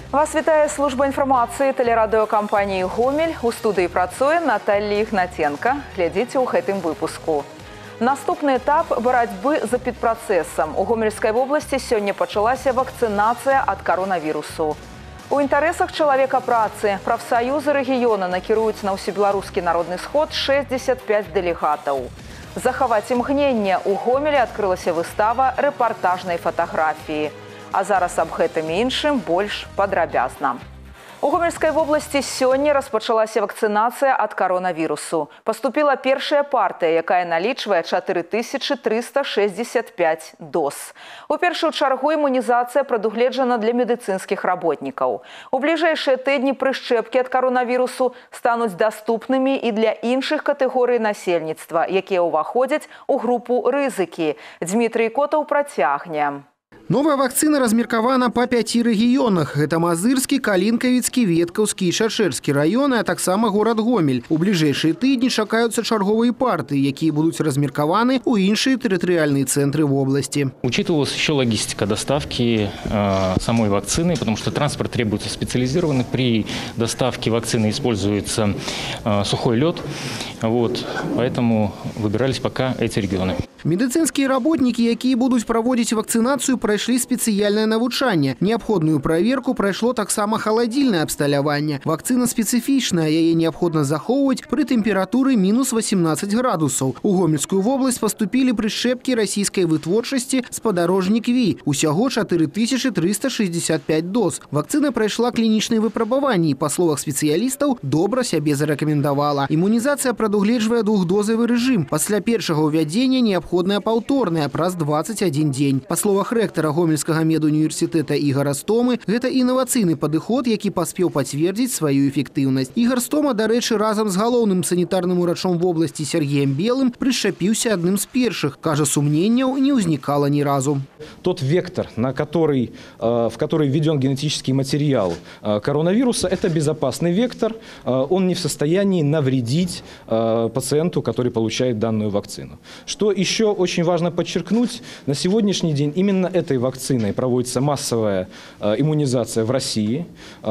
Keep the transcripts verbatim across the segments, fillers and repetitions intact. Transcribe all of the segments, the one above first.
Вас вітає служба інфармацыі тэлерадыёкампаніі «Гомель». У студыі працуе Наталья Ігнатенко. Глядзіце ў гэтым выпуску. Наступны этап барацьбы за підпрацэсам. У Гомельскай вобласці сёння пачалася вакцынацыя ад каронавірусу. У інтарэсах чалавека працы прафсаюзы рэгіёна накіруюць на ўсебеларускі народны сход шэсцьдзесят пяць дэлегатаў. Захаваць імгненне. У Гомелі адкрылася выстава рэпартажнай фатаграфіі. А зараз аб гэтым і іншым больш падрабязна. У Гомельскай вобласці сёння распачалася вакцынацыя ад каронавірусу. Паступіла першая партыя, якая налічвае чатыры тысячы трыста шэсцьдзесят пяць доз. У першую чаргу імунізацыя прадугледжана для медыцынскіх работнікаў. У бліжэйшыя тыдні прышчэпкі ад каронавірусу стануць даступнымі і для іншых катэгорый насельніцтва, якія ўваходзяць у групу рызыкі. Дмітрий Котаў працягне. Новая вакцина размеркована по пяти регионах. Это Мазырский, Калинковицкий, Ветковский и Шашерский районы, а так само город Гомель. У ближайшие тыдни чакаются чарговые парты, якія будут размеркованы у іншие территориальные центры в области. Учитывалась еще логистика доставки э, самой вакцины, потому что транспорт требуется специализированный. При доставке вакцины используется э, сухой лед. Вот, поэтому выбирались пока эти регионы. Медицинские работники, якія будут проводить вакцинацию, пройшли специальное навучание. Необходную проверку прошло так само холодильное обсталяванне. Вакцина специфичная, яе необходно захоўваць при температуре минус восемнадцать градусов. У Гомельскую область поступили прышчэпкі российской вытворчасці «Спадарожнік Ви». Усяго чатыры тысячи триста шестьдесят пять доз. Вакцина пройшла клиничные выпрабаванні. По словах специалистов, добра сябе зарекомендовала. Иммунизация прадугледжвае двухдозовый режим. После першага увядзення необходная паўторная праз двадцать один день. По словах рэктара Гомельскага медуніверсітэта Ігора Стомы, гэта інавацыйны падыход, які паспеў пацвердзіць сваю эфектыўнасць. Ігор Стома, дарэчы, разам з галоўным санітарным урачом в области Сергеем Белым прышчапіўся адным з першых. Кажа, сумненняў не ўзнікала ні разу. Тот вектор, на который, в который введен генетический материал коронавируса, это безопасный вектор. Он не в состоянии навредить пациенту, который получает данную вакцину. Что еще очень важно подчеркнуть, на сегодняшний день именно этой вакциной проводится массовая иммунизация в России.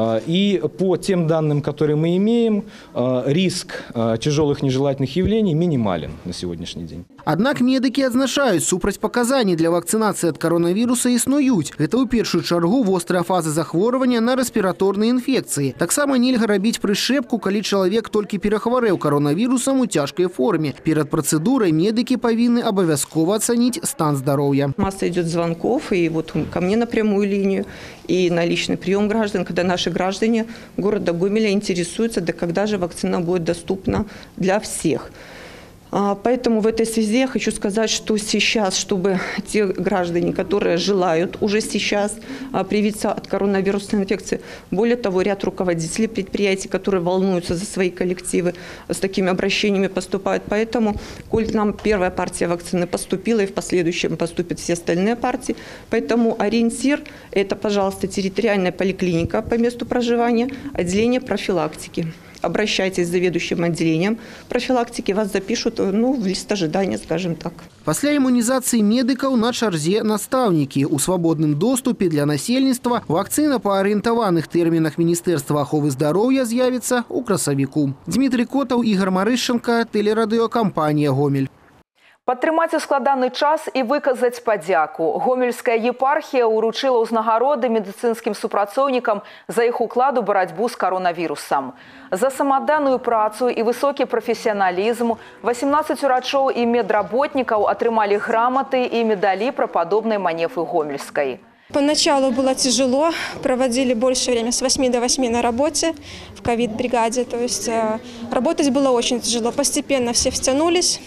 И по тем данным, которые мы имеем, риск тяжелых нежелательных явлений минимален на сегодняшний день. Аднак медыкі адзначаюць, супрацьпаказанні для вакцинации от коронавируса існуюць. Это ў першую чаргу вострая фаза захворвання на рэспіраторныя інфекцыі. Таксама нельга рабіць прышчэпку, калі чалавек толькі перахварэў коронавірусам у цяжкай форме. Перад працэдурай медыкі павінны обовязково оценить стан здоровья. Масса идет звонков, и вот ко мне на прямую линию, и на личный прием граждан, когда наши граждане города Гомеля интересуются, да когда же вакцина будет доступна для всех. Поэтому в этой связи я хочу сказать, что сейчас, чтобы те граждане, которые желают уже сейчас привиться от коронавирусной инфекции, более того, ряд руководителей предприятий, которые волнуются за свои коллективы, с такими обращениями поступают. Поэтому, коль нам первая партия вакцины поступила, и в последующем поступят все остальные партии, поэтому ориентир – это, пожалуйста, территориальная поликлиника по месту проживания, отделение профилактики. Обращайтесь с заведующим отделением профилактики, вас запишут ну, в лист ожидания, скажем так. Пасля імунізацыі медыкаў на чарзе настаўнікі. У свабодным доступе для насельніцтва вакцина па арыентаваных тэрмінах Міністэрства аховы здароўя з'явіцца ў красавіку. Дмітрий Котаў, Ігор Марышченко, тэлерадыёкампанія «Гомель». Падтрымаць у складаны час і выказаць падзяку. Гомельская епархія ўручыла ўзнагароды медыцынскім супрацоўнікам за іх уклад у барацьбу з каронавірусам. За самадданую працу і высокі прафесіяналізм восемнадцать урачоў і медработнікаў атрымалі граматы и медали прападобнай манефы Гомельской. Поначалу было тяжело, проводили больше время с восьми до восьми на работе в ковид-бригаде. То есть работать было очень тяжело. Постепенно все втянулись.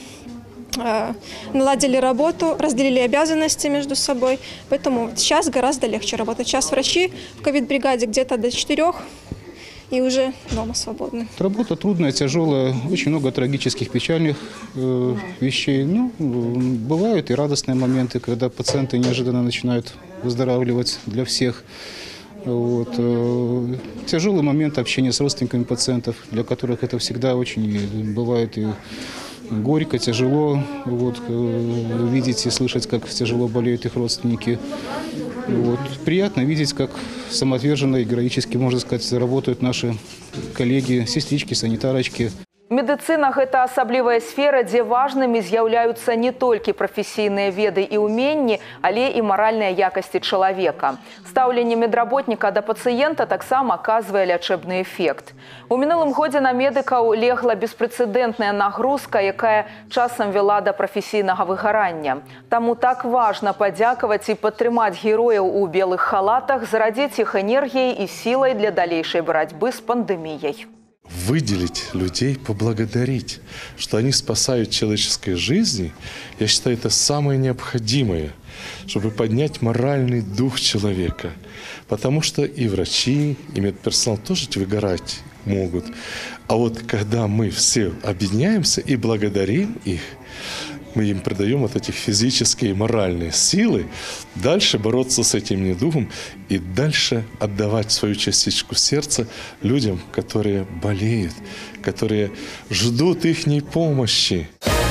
Наладили работу, разделили обязанности между собой. Поэтому сейчас гораздо легче работать. Сейчас врачи в ковид-бригаде где-то до четырех и уже дома свободны. Работа трудная, тяжелая, очень много трагических, печальных э, вещей. Ну, бывают и радостные моменты, когда пациенты неожиданно начинают выздоравливать для всех. Вот. Тяжелый момент общения с родственниками пациентов, для которых это всегда очень бывает и горько, тяжело вот, видеть и слышать, как тяжело болеют их родственники. Вот. приятно видеть, как самоотверженно и героически, можно сказать, работают наши коллеги, сестрички, санитарочки. Медицина – гэта асаблівая сфера, дзе важнымі з'яўляюцца не толькі прафесійныя веды і ўменні, але і маральныя якасці чалавека. Стаўленне медработніка да пацыента таксама аказвае лячэбны эфект. У мінулым годзе на медыкаў легла беспрэцэдэнтная нагрузка, якая часам вела да прафесійнага выгарання. Таму так важна падзякаваць і падтрымаць герояў у белых халатах, зарадзіць іх энергіяй і сілай для далейшай барацьбы з пандэміяй. Выделить людей, поблагодарить, что они спасают человеческие жизни, я считаю, это самое необходимое, чтобы поднять моральный дух человека. Потому что и врачи, и медперсонал тоже выгорать могут. А вот когда мы все объединяемся и благодарим их, мы им придаем вот эти физические и моральные силы дальше бороться с этим недугом и дальше отдавать свою частичку сердца людям, которые болеют, которые ждут ихней помощи.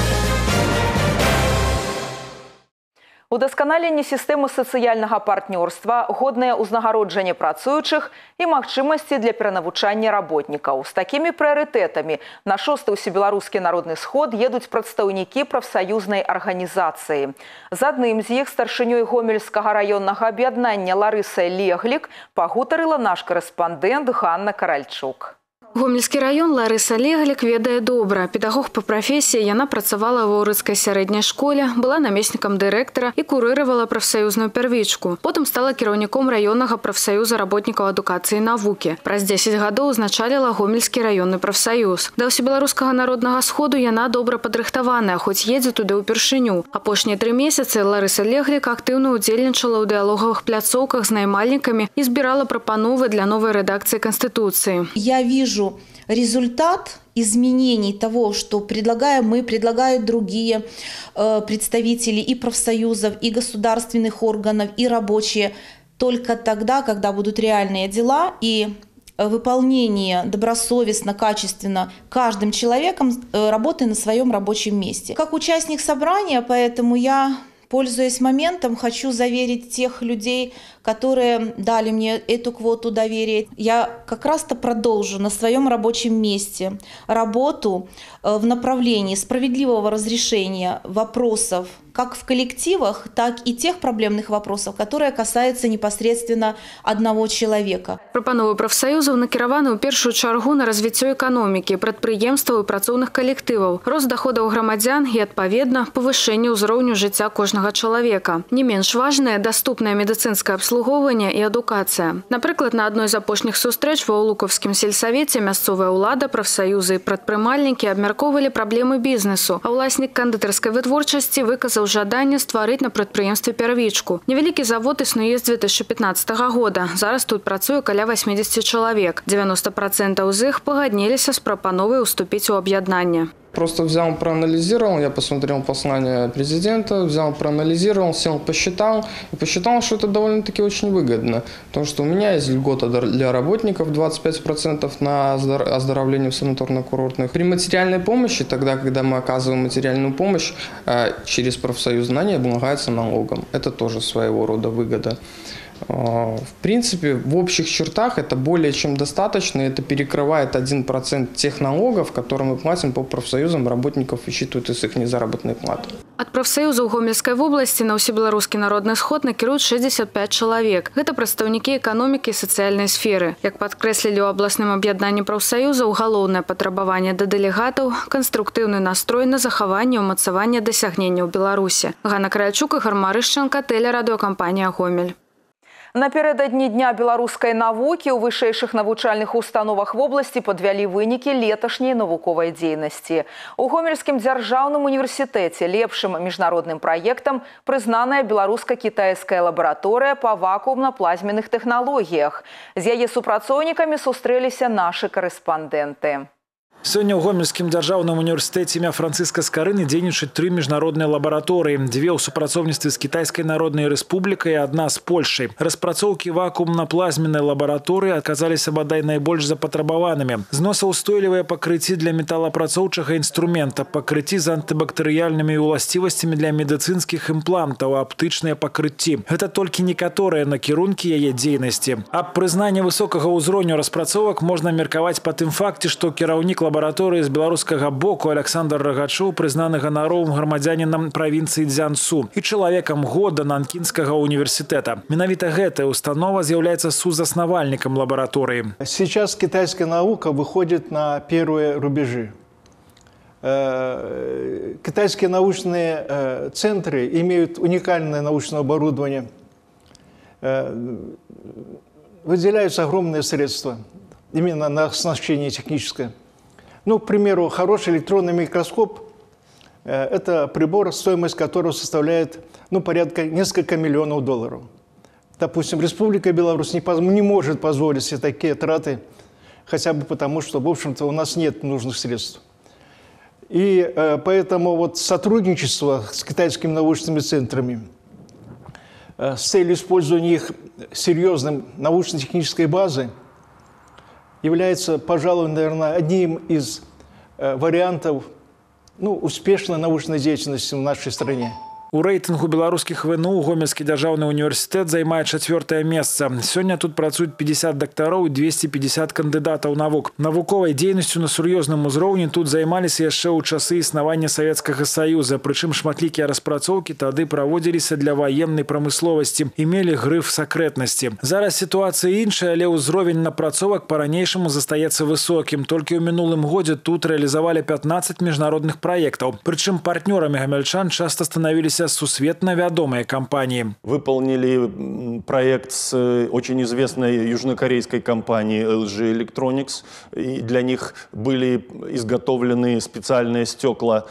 Удасканаленне сістэмы сацыяльнага партнёрства, годнае ўзнагароджанне працуючых і магчымасці для перанавучання работнікаў. З такімі прыярытэтамі на шосты ўсебеларускі народны сход едуць прадстаўнікі прафсаюзнай арганізацыі. З адным з іх, старшынёй Гомельскага раённага аб'яднання Ларысай Леглік, пагутарыла наш корэспандэнт Ганна Каральчук. Гомельскі раён Ларыса Леглік ведае добра. Педагог па прафесіі, яна працавала ва ўрыцкай сярэдняй школе, была намеснікам дырэктара і курыравала прафсаюзную первічку. Потым стала кіраўніком раённага прафсаюза работнікаў адукацыі і навукі. Праз дзесяць гадоў узначаліла Гомельскі раённы прафсаюз. Да ўсебеларускага народнага сходу яна добра падрыхтаваная, хоць едзе туды ўпершыню. Апошнія тры месяцы Ларыса Леглік актыўна ўдзельнічала ў дыалогавых пляцоўках з наймальнікамі і збірала прапановы для новай рэдакцыі Канстытуцыі. Я вижу результат изменений того, что предлагаем мы, предлагают другие э, представители и профсоюзов, и государственных органов, и рабочие, только тогда, когда будут реальные дела и выполнение добросовестно, качественно каждым человеком э, работы на своем рабочем месте. Как участник собрания, поэтому я, пользуясь моментом, хочу заверить тех людей, которые дали мне эту квоту доверия. Я как раз-то продолжу на своем рабочем месте работу в направлении справедливого разрешения вопросов как в коллективах, так и тех проблемных вопросов, которые касаются непосредственно одного человека. Прапановы прафсаюзаў накіраваны ў першую чаргу на развіццё эканомікі, прадпрыемстваў і працоўных калектываў, рост доходаў грамадзян і, адпаведна, павышэнне ўзроўню жыцця кожнага чалавека. Не менш важнае даступнае медыцынскае абслугоўванне і адукацыя. Напрыклад, на адной з апошніх сустрэч ва Улукаўскім сельсавеце мясцовая ўлада, прафсаюзы і прадпрымальнікі абмяркоўвалі праблемы бізнесу, а ўласнік кандытарскай вытворчасці выказаў жаданне стварыць на прадпрыемстве первічку. Невялікі завод існуе з две тысячи пятнадцатага года. Зараз тут працуе каля восьмидесяти чалавек. девяносто процентов з іх пагадніліся з прапановай уступіць у аб'яднанне. Просто взял, проанализировал, я посмотрел послание президента, взял, проанализировал, сел, посчитал. И посчитал, что это довольно-таки очень выгодно. Потому что у меня есть льгота для работников двадцать пять процентов на оздоровление в санаторно-курортных. При материальной помощи, тогда, когда мы оказываем материальную помощь, через профсоюз знания облагается налогом. Это тоже своего рода выгода. В принципе, в общих чертах это более чем достаточно. Это перекрывает один процент тех налогов, которые мы платим по профсоюзам, работников вычитывают из их незаработной платы. От профсоюза ў Гомельскай вобласці на ўсебеларускі народны сход накіруюць шэсцьдзесят пять чалавек. Гэта прадстаўнікі эканомікі і сацыяльнай сферы. Як падкрэслілі ў абласным аб'яднанні прафсаюзаў, галоўнае патрабаванне да дэлегатаў – канструктыўны настрой на захаванне і ўмацаванне дасягненняў Беларусі. Ганна Каральчук, Ігор Марышчанка, тэлерадыёкампанія «Гомель». Напярэдадні Дня беларускай навукі ў вышэйшых навучальных установах вобласці падвялі вынікі леташняй навуковай дзейнасці. У Гомельскім дзяржаўным універсітэце лепшым міжнародным праектам прызнаная беларуска-кітайская лабараторыя па вакуумна-плазменных тэхналогіях. З яе супрацоўнікамі сустрэліся нашы корэспандэнты. Сегодня в Гомельском державном университете имя Франциска Скорыны дзейнічаюць три международные лаборатории. Две ў супрацоўніцтве с Китайской Народной Республикой и одна с Польшей. Распрацоўкі вакуумно-плазменной лаборатории оказались бадай найбольш запатрабаванымі. Зносаўстойлівыя пакрыцці для металлапрацоўчага инструмента, пакрыцці з антыбактэрыяльнымі уласцівасцямі для медицинских имплантов, аптычныя пакрыцці. Это только некаторыя накірункі яе дзейнасці. Аб прызнанні высокага ўзроўню распрацовак можна меркаваць па тым факце, што кіраўнік лаборатории с белорусского боку Александр Рогачев признаны гоноровым громадянином провинции Цзянсу и человеком года Нанкинского университета. Менавіта гэтая установа является сузаснавальником лаборатории. Сейчас китайская наука выходит на первые рубежи. Китайские научные центры имеют уникальное научное оборудование. Выделяются огромные средства именно на оснащение техническое. Ну, к примеру, хороший электронный микроскоп – это прибор, стоимость которого составляет ну, порядка несколько миллионов долларов. Допустим, Республика Беларусь не, не может позволить себе такие траты, хотя бы потому, что, в общем-то, у нас нет нужных средств. И э, поэтому вот сотрудничество с китайскими научными центрами э, с целью использования их серьезной научно-технической базы является, пожалуй, наверное, одним из э, вариантов ну, успешной научной деятельности в нашей стране. У рейтингу белорусских ВНУ Гомельский державный университет займает четвертое место. Сегодня тут працуют пятьдесят докторов и двести пятьдесят кандидатов наук. Навуковой деятельностью на серьезном узроўні тут займались еще у часы існавання Советского Союза. Причем шматлікія распрацоўкі тады проводились для военной промысловости, имели гриф секретности. Зараз ситуация іншая, але узровень напрацовак по-ранейшаму застаецца высоким. Только в минулым году тут реализовали пятнадцать международных проектов. Причем партнерами гомельчан часто становились сусветно вядомые компании. Выполнили проект с очень известной южнокорейской компанией эл джи Electronics. И для них были изготовлены специальные стекла,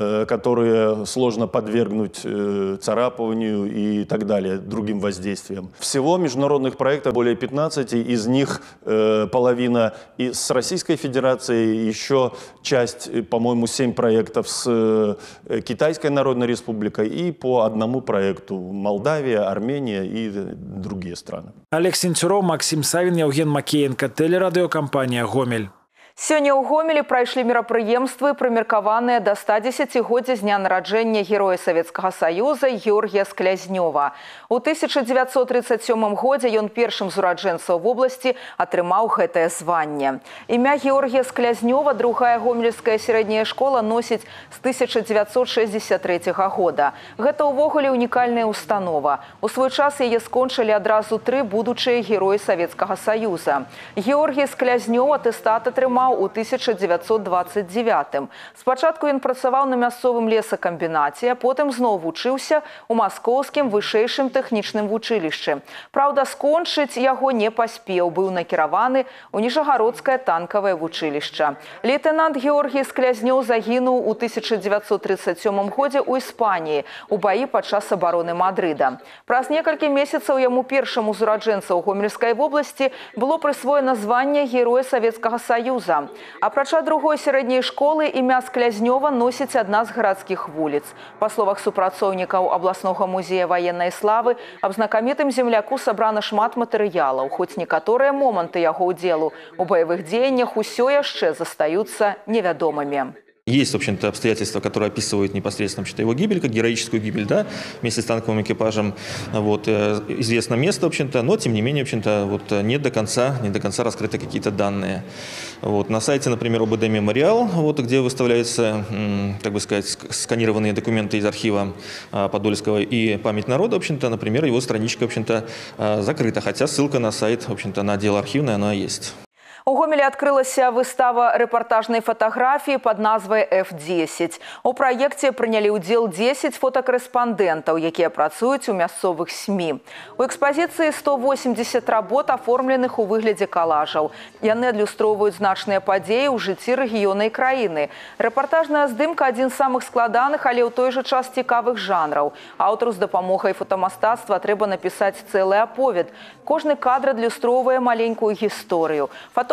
которые сложно подвергнуть царапыванию и так далее, другим воздействиям. Всего международных проектов более пятнадцати, из них половина и с Российской Федерацией, еще часть, по-моему, семь проектов с Китайской Народной Республикой и по одному проекту Молдавия, Армения и другие страны. Олег Сенцюров, Максим Савин, Евген Макеенко, телерадиокомпания «Гомель». Сёння ў Гомелі прайшлі мерапрыемствы, прымеркаваныя да ста дзесяцігоддзя з дня нараджэння героя Савецкага Саюза Георгія Склязнёва. У тысяча дзевяцьсот тридцать сёмым годзе ён першым з ураджэнцаў вобласці атрымаў гэтае званне. Імя Георгія Склязнёва другая гомельская сярэдняя школа носіць з тысяча дзевяцьсот шэсцьдзесят трэцяга года. Гэта ўвогуле унікальная установа. У свой час яе скончылі адразу тры будучыя героі Савецкага Саюза. Георгій Склязнёў атэстат атрымаў у тысяча дзевяцьсот двадцать девятым. Спачатку ён працаваў на мясцовым лесакамбінаце, а потым зноў вучыўся ў маскоўскім вышэйшым тэхнічным вучылішчы. Праўда, скончыць яго не паспеў, быў накіраваны ў Ніжагародскае танкавае вучылішча. Лейтенант Георгій Склязнёў загінуў у тысяча дзевяцьсот тридцать сёмым годзе ў Іспаніі у баі падчас абароны Мадрыда. Праз некалькі месяцаў яму першаму з ураджэнцаў Гомельскай вобласці было прысвоена званне Героя Савецкага Саюза. Апрача другой сярэдняй школы імя Склязнёва носіць адна з гарадскіх вуліц. Па словах супрацоўнікаў абласнога музея ваеннай славы, аб знакамітым земляку сабрана шмат матэрыялаў, хоць некаторыя моманты яго ўдзелу у баявых дзеяннях усё яшчэ застаюцца невядомымі. Есть, в общем-то, обстоятельства, которые описывают непосредственно в общем-то, его гибель, как героическую гибель, да, вместе с танковым экипажем. Вот, известно место, в общем-то, но, тем не менее, в общем-то, вот, не до конца, не до конца раскрыты какие-то данные. Вот, на сайте, например, о бэ дэ Мемориал, вот, где выставляются, так бы сказать, сканированные документы из архива Подольского и память народа, в общем-то, например, его страничка, в общем-то, закрыта, хотя ссылка на сайт, в общем-то, на отдел архивный, она есть. У Гомелі адкрылася выстава рэпартажнай фатаграфіі пад назвай эф дзесяць. У праекце прынялі ўдзел дзесяць фотакарэспандэнтаў, якія працуюць у мясцовых СМІ. У экспазіцыі сто восемьдесят работ, аформленых у выглядзе калажаў. Яны адлюстроўваюць значныя падзеі ў жыцці рэгіёна і краіны. Рэпартажная здымка – адзін з самых складаных, але ў той жа час цікавых жанраў. Аўтару з дапамогай фотамастацтва трэба напісаць цэлы аповед. Кожны кадр адлюстроўвае маленькую гісторыю. Фото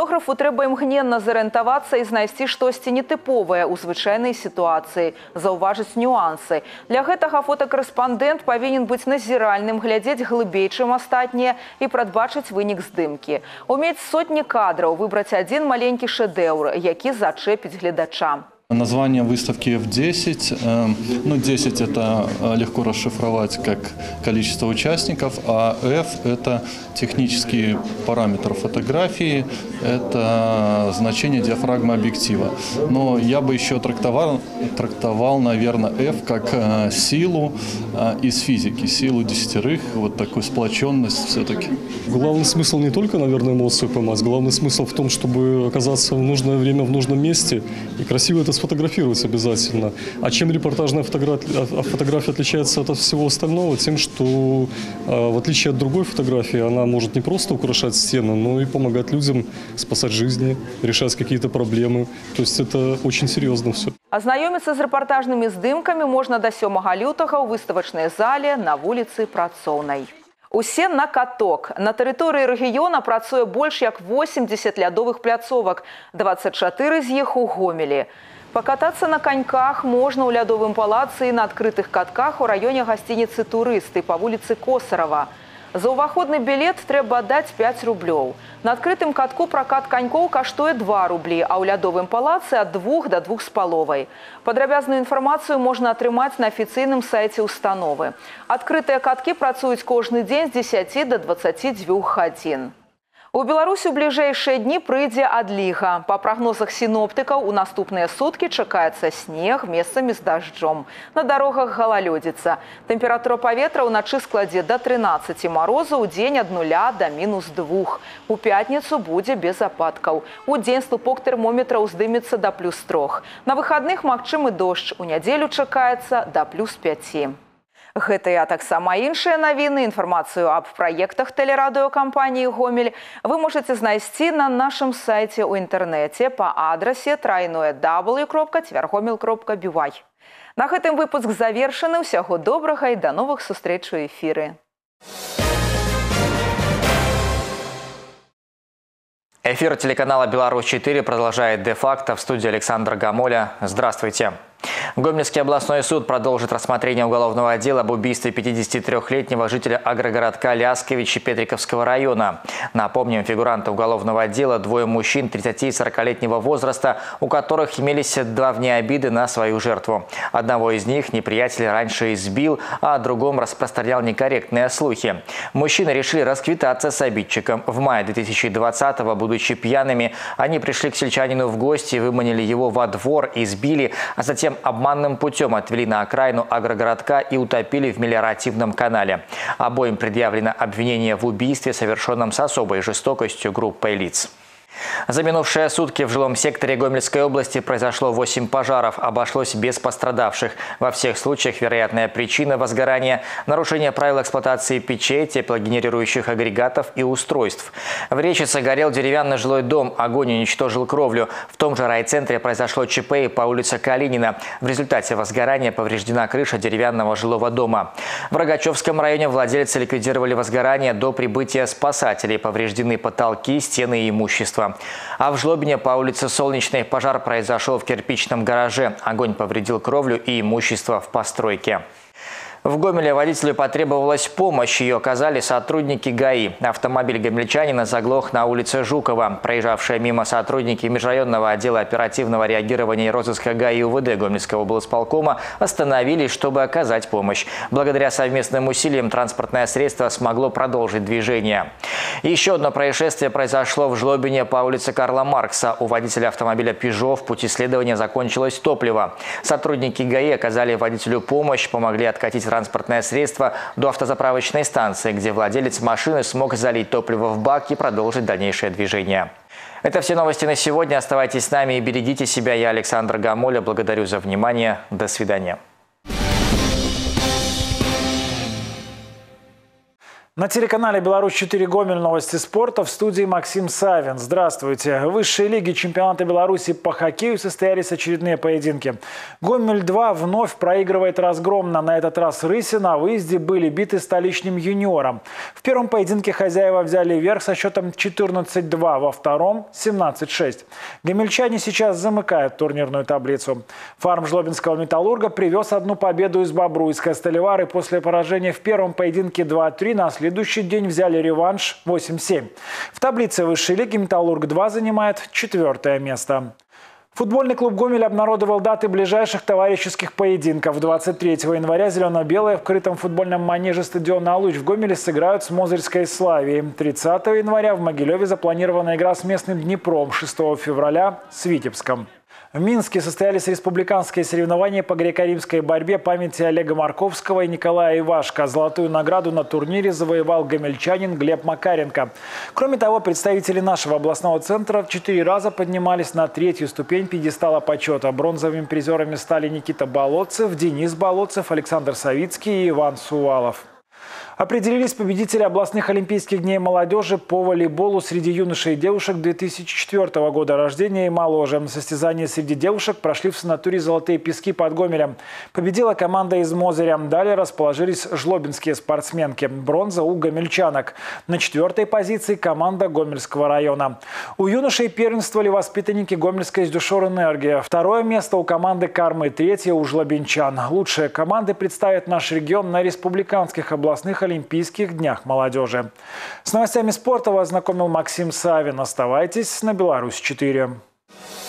Фотографу трэба імгненна зарыентавацца і знайсці штосьці нетыповае ў звычайнай сітуацыі, заўважыць нюансы. Для гэтага фотакарэспандэнт павінен быць назіральным, глядзець глыбей, чым астатнія і прадбачыць вынік здымкі. Умець сотні кадраў, выбраць адзін маленькі шэдэўр, які зачэпіць гледача. Название выставки эф десять. Ну, десять это легко расшифровать как количество участников, а F это технический параметр фотографии, это значение диафрагмы объектива. Но я бы еще трактовал, трактовал, наверное, F как силу из физики, силу десятерых, вот такую сплоченность все-таки. Главный смысл не только, наверное, эмоцию поймать, главный смысл в том, чтобы оказаться в нужное время в нужном месте и красиво это сфотографировать обязательно. А чем репортажная фотография, фотография отличается от всего остального? Тем, что в отличие от другой фотографии, она может не просто украшать стену, но и помогать людям спасать жизни, решать какие-то проблемы. То есть это очень серьезно все. Азнаёміцца з рэпартажнымі здымкамі можна да сёмага лютага ў выставачнай зале на вуліцы Працоўнай. Усе на каток. На тэрыторыі рэгіёна працуе больш як восемьдесят лядовых пляцовак, двадцать чатыры з іх у Гомелі. Покататься на коньках можно у лядовым палацы и на открытых катках у раёне гостиницы «Турысты» по улице Косарова. За уваходны билет трэба даць пять рублёў. На открытым катку прокат коньков каштуе два рубли, а у лядовым палацы от двух до двух с половой. Падрабязную информацию можно атрымаць на афіцыйным сайте установы. Открытые катки працуюць кожны дзень с десяти до двадцати двух гадзін. У Беларусі ў бліжэйшыя дні прыйдзе адліга. Па прагнозах сіноптыкаў, у наступныя суткі чакаецца снег месцамі з дажджом. На дарогах галалёдзіца. Тэмпература паветра ўначы складзе да трынаццаці марозу, у дзень ад нуля да мінус двух. У пятніцу будзе без ападкаў. У дзень слупок тэрмометра ўздымецца да плюс трох. На выхадных магчымы дождж. У нядзелю чакаецца да плюс пяці. Гэтыя, а таксама іншыя навіны, інфармацыю аб праектах тэлерадыёкампаніі «Гомель» вы можаце знайсці на нашым сайце ў інтэрнэце па адрасе трайное дабл ю кропка цвяргомель кропка бі вай. На гэтым выпуск завершаны. Усяго добрага і да новых сустрэч у эфіры. Эфир телеканала «Беларусь четыре» продолжает де-факто. В студии Александра Гамоля. Здравствуйте. Гомельский областной суд продолжит рассмотрение уголовного дела об убийстве пятидесятитрёхлетнего жителя агрогородка Лясковичи Петриковского района. Напомним, фигуранты уголовного дела – двое мужчин тридцати и сорокалетнего возраста, у которых имелись давние обиды на свою жертву. Одного из них неприятель раньше избил, а о другом распространял некорректные слухи. Мужчины решили расквитаться с обидчиком. В мае две тысячи двадцатого, будучи пьяными, они пришли к сельчанину в гости, выманили его во двор, избили, а затем обманным путем отвели на окраину агрогородка и утопили в мелиоративном канале. Обоим предъявлено обвинение в убийстве, совершенном с особой жестокостью группой лиц. За минувшие сутки в жилом секторе Гомельской области произошло восемь пожаров. Обошлось без пострадавших. Во всех случаях вероятная причина возгорания – нарушение правил эксплуатации печей, теплогенерирующих агрегатов и устройств. В Речице горел деревянный жилой дом. Огонь уничтожил кровлю. В том же райцентре произошло ЧП и по улице Калинина. В результате возгорания повреждена крыша деревянного жилого дома. В Рогачевском районе владельцы ликвидировали возгорание до прибытия спасателей. Повреждены потолки, стены и имущество. А в Жлобине по улице Солнечной пожар произошел в кирпичном гараже. Огонь повредил кровлю и имущество в постройке. В Гомеле водителю потребовалась помощь. Ее оказали сотрудники ГАИ. Автомобиль гомельчанина заглох на улице Жукова. Проезжавшие мимо сотрудники межрайонного отдела оперативного реагирования и розыска ГАИ УВД Гомельского облсполкома остановились, чтобы оказать помощь. Благодаря совместным усилиям транспортное средство смогло продолжить движение. Еще одно происшествие произошло в Жлобине по улице Карла Маркса. У водителя автомобиля «Пежо» в пути следования закончилось топливо. Сотрудники ГАИ оказали водителю помощь, помогли откатить транспортное средство до автозаправочной станции, где владелец машины смог залить топливо в бак и продолжить дальнейшее движение. Это все новости на сегодня. Оставайтесь с нами и берегите себя. Я Александр Гамоля. Благодарю за внимание. До свидания. На телеканале «Беларусь четыре» Гомель, новости спорта, в студии Максим Савин. Здравствуйте. В высшей лиге чемпионата Беларуси по хоккею состоялись очередные поединки. Гомель-два вновь проигрывает разгромно. На этот раз рыси на выезде были биты столичным юниором. В первом поединке хозяева взяли верх со счетом четырнадцать два, во втором – семнадцать шесть. Гомельчане сейчас замыкают турнирную таблицу. Фарм жлобинского «Металлурга» привез одну победу из Бобруйска. Сталевары после поражения в первом поединке два три на В следующий день взяли реванш восемь семь. В таблице высшей лиги «Металлург-два» занимает четвертое место. Футбольный клуб «Гомель» обнародовал даты ближайших товарищеских поединков. двадцать третьего января зелено-белые в крытом футбольном манеже стадиона «Алуч» в Гомеле сыграют с Мозырской «Славией». тридцатого января в Могилеве запланирована игра с местным «Днепром», шестого февраля с «Витебском». В Минске состоялись республиканские соревнования по греко-римской борьбе памяти Олега Марковского и Николая Ивашко. Золотую награду на турнире завоевал гомельчанин Глеб Макаренко. Кроме того, представители нашего областного центра четыре раза поднимались на третью ступень пьедестала почета. Бронзовыми призерами стали Никита Болотцев, Денис Болотцев, Александр Савицкий и Иван Сувалов. Определились победители областных олимпийских дней молодежи по волейболу среди юношей и девушек две тысячи четвёртого года рождения и моложе. Состязания среди девушек прошли в санатории «Золотые пески» под Гомелем. Победила команда из Мозыря. Далее расположились жлобинские спортсменки. Бронза у гомельчанок. На четвертой позиции команда Гомельского района. У юношей первенствовали воспитанники Гомельской «Издюшор-Энергия». Второе место у команды «Кармы», третье у жлобинчан. Лучшие команды представят наш регион на республиканских областных Олимпийских днях молодежи. С новостями спорта вас знакомил Максим Савин. Оставайтесь на Беларусь четыре.